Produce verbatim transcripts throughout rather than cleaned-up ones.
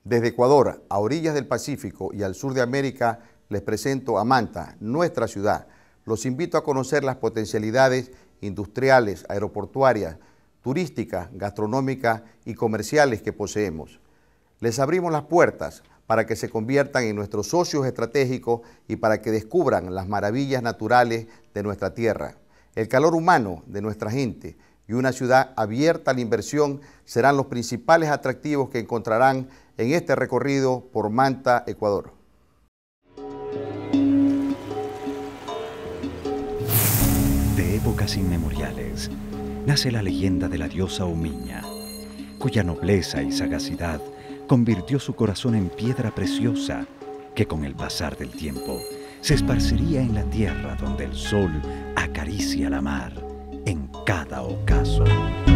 Desde Ecuador, a orillas del Pacífico y al sur de América, les presento a Manta, nuestra ciudad. Los invito a conocer las potencialidades industriales, aeroportuarias, turísticas, gastronómicas y comerciales que poseemos. Les abrimos las puertas para que se conviertan en nuestros socios estratégicos y para que descubran las maravillas naturales de nuestra tierra. El calor humano de nuestra gente y una ciudad abierta a la inversión serán los principales atractivos que encontrarán en este recorrido por Manta, Ecuador. De épocas inmemoriales nace la leyenda de la diosa Umiña, cuya nobleza y sagacidad convirtió su corazón en piedra preciosa que con el pasar del tiempo se esparciría en la tierra donde el sol acaricia la mar en cada ocaso.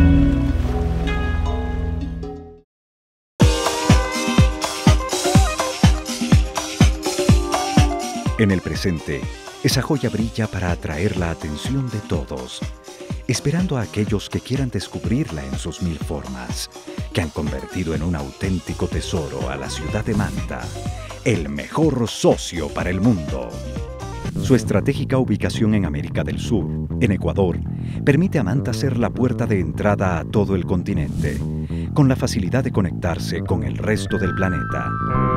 En el presente, esa joya brilla para atraer la atención de todos, esperando a aquellos que quieran descubrirla en sus mil formas, que han convertido en un auténtico tesoro a la ciudad de Manta, el mejor socio para el mundo. Su estratégica ubicación en América del Sur, en Ecuador, permite a Manta ser la puerta de entrada a todo el continente, con la facilidad de conectarse con el resto del planeta.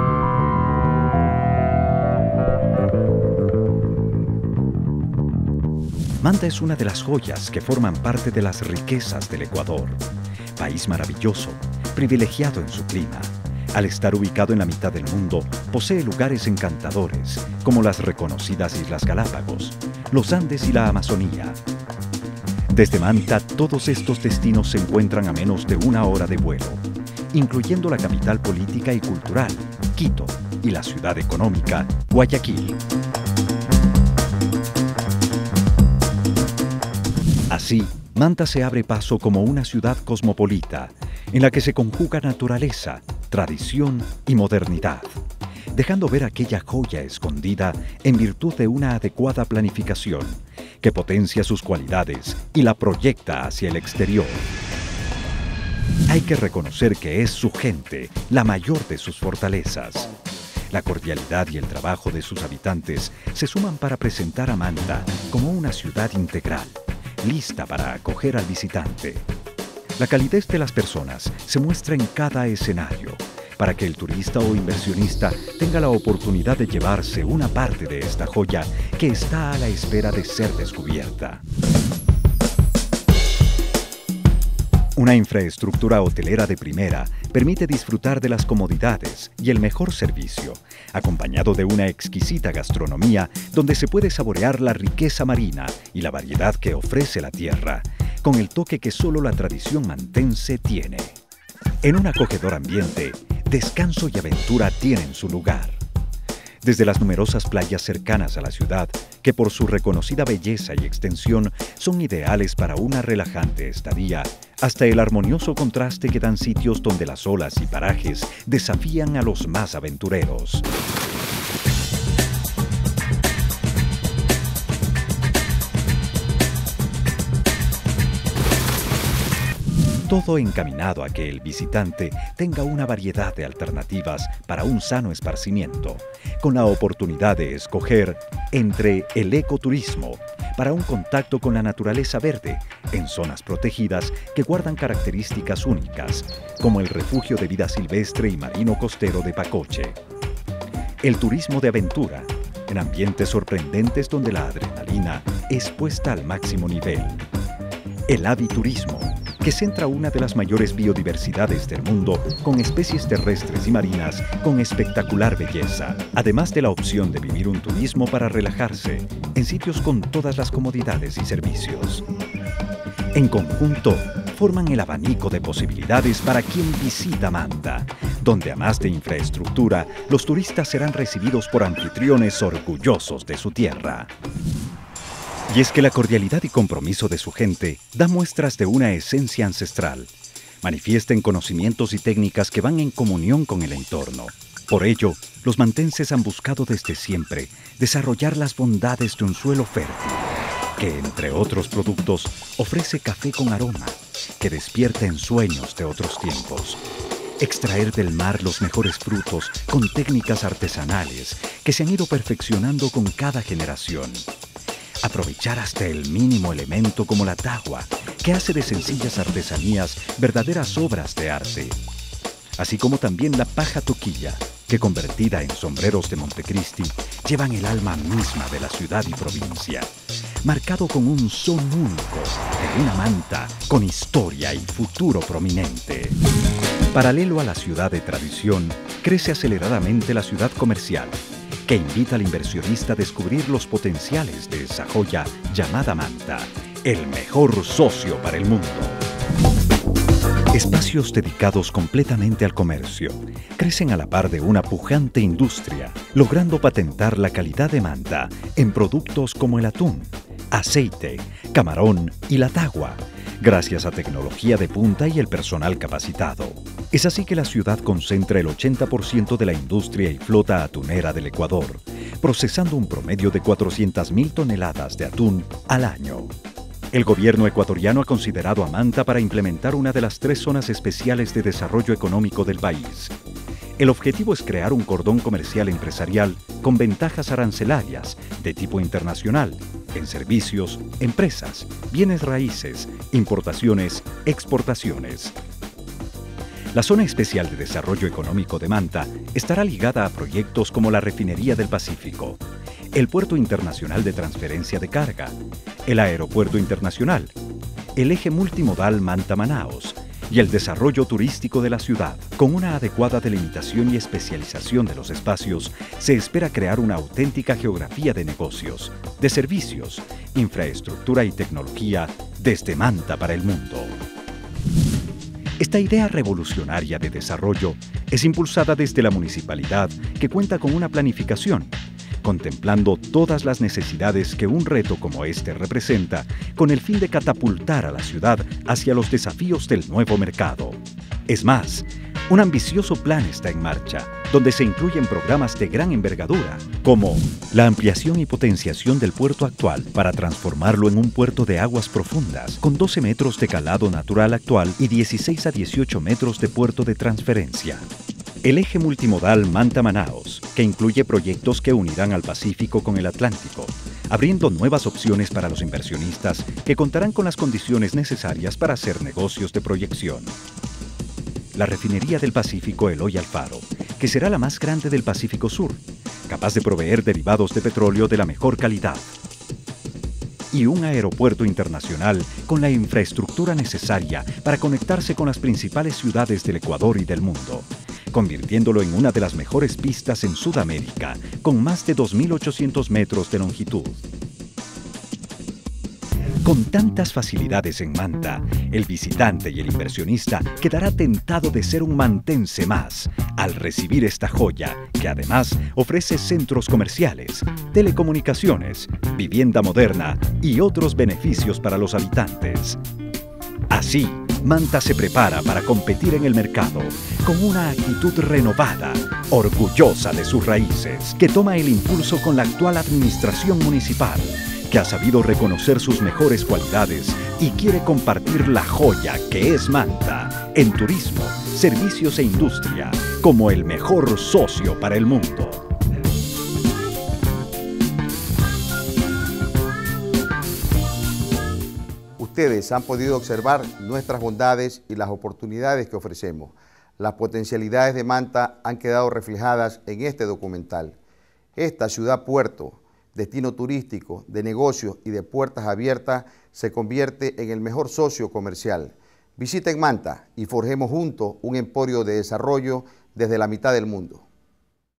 Manta es una de las joyas que forman parte de las riquezas del Ecuador, país maravilloso, privilegiado en su clima. Al estar ubicado en la mitad del mundo, posee lugares encantadores, como las reconocidas Islas Galápagos, los Andes y la Amazonía. Desde Manta, todos estos destinos se encuentran a menos de una hora de vuelo, incluyendo la capital política y cultural, Quito, y la ciudad económica, Guayaquil. Así, Manta se abre paso como una ciudad cosmopolita, en la que se conjuga naturaleza, tradición y modernidad, dejando ver aquella joya escondida en virtud de una adecuada planificación que potencia sus cualidades y la proyecta hacia el exterior. Hay que reconocer que es su gente la mayor de sus fortalezas. La cordialidad y el trabajo de sus habitantes se suman para presentar a Manta como una ciudad integral, lista para acoger al visitante. La calidez de las personas se muestra en cada escenario, para que el turista o inversionista tenga la oportunidad de llevarse una parte de esta joya que está a la espera de ser descubierta. Una infraestructura hotelera de primera permite disfrutar de las comodidades y el mejor servicio, acompañado de una exquisita gastronomía donde se puede saborear la riqueza marina y la variedad que ofrece la tierra, con el toque que solo la tradición mantense tiene. En un acogedor ambiente, descanso y aventura tienen su lugar. Desde las numerosas playas cercanas a la ciudad, que por su reconocida belleza y extensión son ideales para una relajante estadía, hasta el armonioso contraste que dan sitios donde las olas y parajes desafían a los más aventureros. Todo encaminado a que el visitante tenga una variedad de alternativas para un sano esparcimiento, con la oportunidad de escoger entre el ecoturismo, para un contacto con la naturaleza verde, en zonas protegidas que guardan características únicas, como el refugio de vida silvestre y marino costero de Pacoche. El turismo de aventura, en ambientes sorprendentes donde la adrenalina es puesta al máximo nivel. El aviturismo, que centra una de las mayores biodiversidades del mundo con especies terrestres y marinas con espectacular belleza, además de la opción de vivir un turismo para relajarse en sitios con todas las comodidades y servicios. En conjunto, forman el abanico de posibilidades para quien visita Manta, donde además de infraestructura, los turistas serán recibidos por anfitriones orgullosos de su tierra. Y es que la cordialidad y compromiso de su gente da muestras de una esencia ancestral. Manifiesta en conocimientos y técnicas que van en comunión con el entorno. Por ello, los mantenses han buscado desde siempre desarrollar las bondades de un suelo fértil, que entre otros productos ofrece café con aroma, que despierta en sueños de otros tiempos. extraer del mar los mejores frutos con técnicas artesanales que se han ido perfeccionando con cada generación. Aprovechar hasta el mínimo elemento como la tagua, que hace de sencillas artesanías verdaderas obras de arte. Así como también la paja toquilla, que convertida en sombreros de Montecristi, llevan el alma misma de la ciudad y provincia, marcado con un son único de una manta con historia y futuro prominente. Paralelo a la ciudad de tradición, crece aceleradamente la ciudad comercial, que invita al inversionista a descubrir los potenciales de esa joya llamada Manta, el mejor socio para el mundo. Espacios dedicados completamente al comercio crecen a la par de una pujante industria, logrando patentar la calidad de Manta en productos como el atún, aceite, camarón y la tagua, gracias a tecnología de punta y el personal capacitado. Es así que la ciudad concentra el ochenta por ciento de la industria y flota atunera del Ecuador, procesando un promedio de cuatrocientas mil toneladas de atún al año. El gobierno ecuatoriano ha considerado a Manta para implementar una de las tres zonas especiales de desarrollo económico del país. El objetivo es crear un cordón comercial empresarial con ventajas arancelarias de tipo internacional en servicios, empresas, bienes raíces, importaciones, exportaciones. La Zona Especial de Desarrollo Económico de Manta estará ligada a proyectos como la Refinería del Pacífico, el Puerto Internacional de Transferencia de Carga, el Aeropuerto Internacional, el eje multimodal Manta-Manaos y el desarrollo turístico de la ciudad. Con una adecuada delimitación y especialización de los espacios, se espera crear una auténtica geografía de negocios, de servicios, infraestructura y tecnología desde Manta para el mundo. Esta idea revolucionaria de desarrollo es impulsada desde la municipalidad, que cuenta con una planificación, contemplando todas las necesidades que un reto como este representa, con el fin de catapultar a la ciudad hacia los desafíos del nuevo mercado. Es más, un ambicioso plan está en marcha, donde se incluyen programas de gran envergadura, como la ampliación y potenciación del puerto actual para transformarlo en un puerto de aguas profundas, con doce metros de calado natural actual y dieciséis a dieciocho metros de puerto de transferencia. El eje multimodal Manta-Manaos, que incluye proyectos que unirán al Pacífico con el Atlántico, abriendo nuevas opciones para los inversionistas que contarán con las condiciones necesarias para hacer negocios de proyección. La Refinería del Pacífico Eloy Alfaro, que será la más grande del Pacífico Sur, capaz de proveer derivados de petróleo de la mejor calidad. Y un aeropuerto internacional con la infraestructura necesaria para conectarse con las principales ciudades del Ecuador y del mundo, convirtiéndolo en una de las mejores pistas en Sudamérica, con más de dos mil ochocientos metros de longitud. Con tantas facilidades en Manta, el visitante y el inversionista quedará tentado de ser un mantense más al recibir esta joya, que además ofrece centros comerciales, telecomunicaciones, vivienda moderna y otros beneficios para los habitantes. Así, Manta se prepara para competir en el mercado con una actitud renovada, orgullosa de sus raíces, que toma el impulso con la actual administración municipal, que ha sabido reconocer sus mejores cualidades y quiere compartir la joya que es Manta en turismo, servicios e industria como el mejor socio para el mundo. Ustedes han podido observar nuestras bondades y las oportunidades que ofrecemos. Las potencialidades de Manta han quedado reflejadas en este documental. Esta ciudad-puerto, destino turístico, de negocios y de puertas abiertas, se convierte en el mejor socio comercial. Visiten Manta y forjemos juntos un emporio de desarrollo desde la mitad del mundo.